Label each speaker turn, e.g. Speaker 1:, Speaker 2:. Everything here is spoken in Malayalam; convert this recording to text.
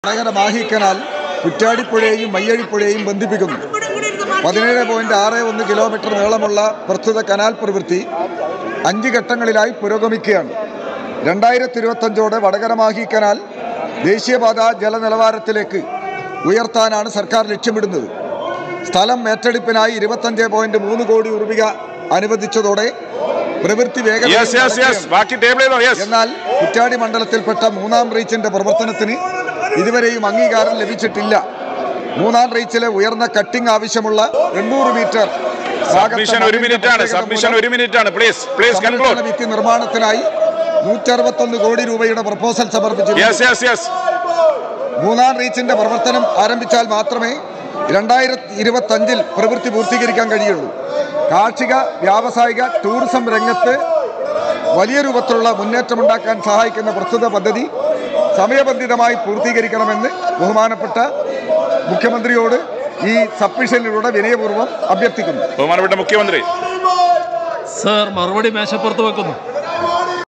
Speaker 1: വടകര മാഹി കനാൽ കുറ്റാടിപ്പുഴയെയും മയ്യഴിപ്പുഴയെയും ബന്ധിപ്പിക്കുന്നു. 17.61 കിലോമീറ്റർ നീളമുള്ള പ്രസ്തുത കനാൽ പ്രവൃത്തി 5 ഘട്ടങ്ങളിലായി പുരോഗമിക്കുകയാണ്. 2025ഓടെ വടകര മാഹി കനാൽ ദേശീയപാത ജലനിലവാരത്തിലേക്ക് ഉയർത്താനാണ് സർക്കാർ ലക്ഷ്യമിടുന്നത്. സ്ഥലം ഏറ്റെടുപ്പിനായി 25.3 കോടി രൂപ അനുവദിച്ചതോടെ പ്രവൃത്തി വേഗത്തിൽ. എന്നാൽ കുറ്റാടി മണ്ഡലത്തിൽപ്പെട്ട 3ാം റീച്ചിന്റെ പ്രവർത്തനത്തിന് ഇതുവരെയും അംഗീകാരം ലഭിച്ചിട്ടില്ല. 3ാം റീച്ചിലെ ഉയർന്ന കട്ടിംഗ് ആവശ്യമുള്ള 800 മീറ്റർ ഭിത്തി നിർമ്മാണത്തിനായി 161 കോടി രൂപയുടെ പ്രപ്പോസൽ സമർപ്പിച്ചു. 3ാം റീച്ചിന്റെ പ്രവർത്തനം ആരംഭിച്ചാൽ മാത്രമേ 2025 പ്രവൃത്തി പൂർത്തീകരിക്കാൻ കഴിയുള്ളൂ. കാർഷിക, വ്യാവസായിക, ടൂറിസം രംഗത്ത് വലിയ രൂപത്തിലുള്ള മുന്നേറ്റമുണ്ടാക്കാൻ സഹായിക്കുന്ന പ്രസ്തുത പദ്ധതി സമയബന്ധിതമായി പൂർത്തീകരിക്കണമെന്ന് ബഹുമാനപ്പെട്ട മുഖ്യമന്ത്രിയോട് ഈ സബ്മിഷനിലൂടെ വിനയപൂർവ്വം അഭ്യർത്ഥിക്കുന്നു.
Speaker 2: ബഹുമാനപ്പെട്ട മുഖ്യമന്ത്രി
Speaker 3: സർ, മറുപടി മേശപ്പുറത്ത് വെക്കുന്നു.